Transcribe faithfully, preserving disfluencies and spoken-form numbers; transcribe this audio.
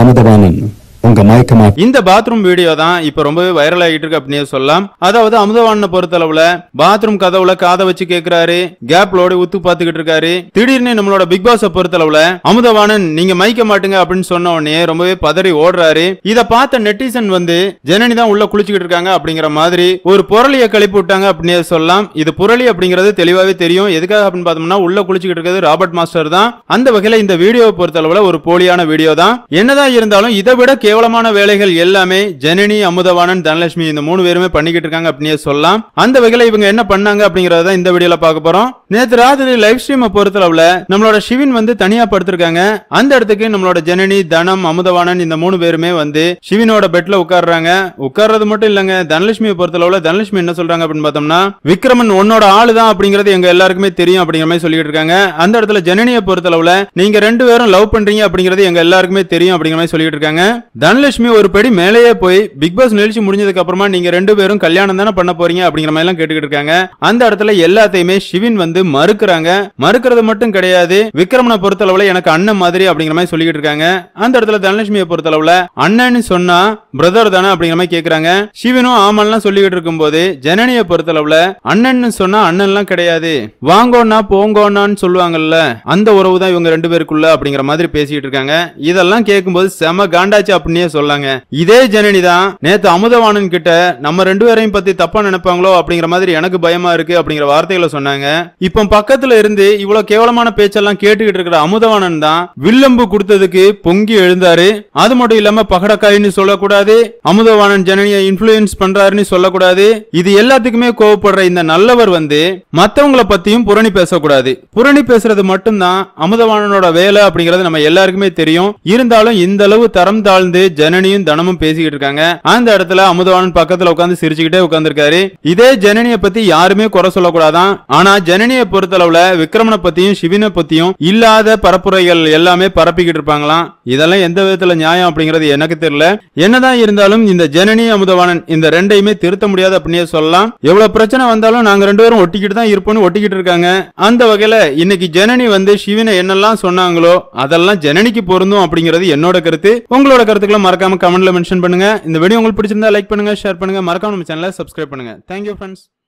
அமுதவாணன் உங்க மயக்கமா இந்த பாத்ரூம் வீடியோ தான் இப்ப ரொம்பவே வைரல் ஆகிட்டு இருக்கு அப்படின்னு சொல்லலாம். அதாவது அமுதவாணனை பொறுத்தளவுல பாத்ரூம் கதவுல காதை வச்சு கேக்குறாரு, கேப்லோட உத்து பாத்துக்கிட்டு இருக்காரு. திடீர்னு நம்மளோட பிக் பாஸ் பொறுத்தளவுல அமுதவாணன் நீங்க மயக்க மாட்டுங்க அப்படின்னு சொன்ன உடனே ரொம்பவே பதறி ஓடுறாரு. இத பார்த்த நெட்டிசன் வந்து ஜனனி தான் உள்ள குளிச்சுக்கிட்டு இருக்காங்க அப்படிங்கிற மாதிரி ஒரு புரளியை கிளப்பி விட்டாங்க அப்படின்னு சொல்லலாம். இது புரளி அப்படிங்கிறது தெளிவாவே தெரியும். எதுக்காக அப்படின்னு பார்த்தோம்னா உள்ள குளிச்சுக்கிட்டு இருக்கிறது ராபர்ட் மாஸ்டர் தான். அந்த வகையில இந்த வீடியோவை பொறுத்தளவுல ஒரு போலியான வீடியோ தான். என்னதான் இருந்தாலும் இதை விட கேவலமான வேலைகள் எல்லாமே ஜனனி, அமுதவாணன், தனலட்சுமி இந்த மூணு பேருமே பண்ணிக்கிட்டு இருக்காங்க அப்படினே சொல்லலாம். அந்த வகையில இவங்க என்ன பண்ணாங்க அப்படிங்கறத இந்த வீடியோல பார்க்க போறோம். நேத்து ராத்திரி லைவ் ஸ்ட்ரீம் பொறுத்தளவுல நம்மளோட சிவின் வந்து தனியா படுத்திருக்காங்க. அந்த இடத்துக்கு நம்மளோட ஜனனி, தனம், அமுதவாணன் இந்த மூணு பேருமே வந்து சிவினோட பெட்ல உட்கார்றாங்க. உட்கார்றது மட்டும் இல்லங்க, தனலட்சுமியை பொறுத்தளவுல தனலட்சுமி என்ன சொல்றாங்க அப்படின்னு பார்த்தோம்னா விக்ரமன் உன்னோட ஆளு தான் அப்படிங்கிறது எங்க எல்லாருக்குமே தெரியும் அப்படிங்கிற மாதிரி சொல்லிட்டு இருக்காங்க. அந்த இடத்துல ஜனனியை பொறுத்தளவுல நீங்க ரெண்டு பேரும் லவ் பண்றீங்க அப்படிங்கிறது எங்க எல்லாருக்குமே தெரியும் அப்படிங்கிற மாதிரி சொல்லிட்டு இருக்காங்க. தனலட்சுமி ஒரு படி மேலேயே போய் பிக் பாஸ் நிகழ்ச்சி முடிஞ்சதுக்கு அப்புறமா நீங்க ரெண்டு பேரும் கல்யாணம் தானே பண்ண போறீங்க அப்படிங்கிற மாதிரி எல்லாம் கேட்டுக்கிட்டு இருக்காங்க. அந்த இடத்துல எல்லாத்தையுமே சிவின் வந்து மறுக்கிறாங்க. மறுக்கிறது மட்டும் கிடையாது, விக்ரமனை பொறுத்தளவுல எனக்கு அண்ணன் மாதிரி அப்படிங்கிற மாதிரி சொல்லிட்டு இருக்காங்க. அந்த இடத்துல தனலட்சுமியை பொறுத்தளவுல அண்ணன்னு சொன்னா பிரதர் தானே அப்படிங்கிற மாதிரி கேக்குறாங்க. சிவனும் ஆமல்லாம் சொல்லிட்டு இருக்கும் போது ஜனனியை பொறுத்தளவுல அண்ணன்னு சொன்னா அண்ணன் எல்லாம் கிடையாது, வாங்கோன்னா போங்கோன்னான்னு சொல்லுவாங்கல்ல, அந்த உறவு தான் இவங்க ரெண்டு பேருக்குள்ள அப்படிங்கிற மாதிரி பேசிட்டு இருக்காங்க. இதெல்லாம் கேட்கும்போது செம காண்டாச்சு அப்படின்னே சொல்லாங்க. இதே ஜனனி தான் நேத்து அமுதவாணன் கிட்ட நம்ம ரெண்டு பேரையும் பத்தி தப்பா நினைப்பாங்களோ அப்படிங்கிற மாதிரி எனக்கு பயமா இருக்கு அப்படிங்கிற வார்த்தைகளை சொன்னாங்க. இப்ப பக்கத்துல இருந்து இவ்வளவு கேவலமான பேச்செல்லாம் கேட்டுக்கிட்டு இருக்கிற அமுதவாணன் தான் வில்லம்பு கொடுத்ததுக்கு பொங்கி எழுந்தாரு. அது மட்டும் இல்லாம பகடக்காயின்னு சொல்லக்கூடாது, அமுதவாணன் ஜனனியை இன்ஃப்ளூயன்ஸ் பண்றாருன்னு சொல்லக்கூடாது. இது எல்லாத்துக்குமே கோவப்படுற இந்த நல்லவர் வந்து மத்தவங்களை பத்தியும் புரணி பேசக்கூடாது. புரணி பேசுறது மட்டும்தான் அமுதவாணனோட வேலை அப்படிங்கிறது நம்ம எல்லாருக்குமே தெரியும். இருந்தாலும் இந்த அளவு தரம் தாழ்ந்து ஜனனியும் தனமும் பேசிக்கிட்டு இருக்காங்க. அந்த இடத்துல அமுதவாணன் பக்கத்துல உட்கார்ந்து சிரிச்சுக்கிட்டே உட்கார்ந்திருக்காரு. இதே ஜனனியை பத்தி யாருமே குறை சொல்லக்கூடாதான். ஆனா ஜனனியை பொறுத்தளவுல விக்ரமனை பத்தியும் சிவினை பத்தியும் இல்லாத பரப்புரைகள் எல்லாமே பரப்பிக்கிட்டு இருப்பாங்களாம். இதெல்லாம் எந்த விதத்துல நியாயம் அப்படிங்கிறது எனக்கு தெரியல. என்னதான் இருந்தாலும் இந்த ஜனனி, அமுதவாணன் இந்த ரெண்டையுமே திருத்த முடியாது அப்படின்னே சொல்லலாம். எவ்வளவு பிரச்சனை வந்தாலும் நாங்க ரெண்டு பேரும் ஒட்டிக்கிட்டு தான் இருப்போம்னு ஒட்டிக்கிட்டு இருக்காங்க. அந்த வகையில இன்னைக்கு ஜனனி வந்து சிவினை என்னெல்லாம் சொன்னாங்களோ அதெல்லாம் ஜனனிக்கு பொருந்தும் அப்படிங்கிறது என்னோட கருத்து. உங்களோட கருத்துக்களை மறக்காம கமெண்ட்ல மென்ஷன் பண்ணுங்க. இந்த வீடியோ உங்களுக்கு பிடிச்சிருந்தா லைக் பண்ணுங்க, ஷேர் பண்ணுங்க, மறக்காம நம்ம சேனலை சப்ஸ்கிரைப் பண்ணுங்க. Thank you friends.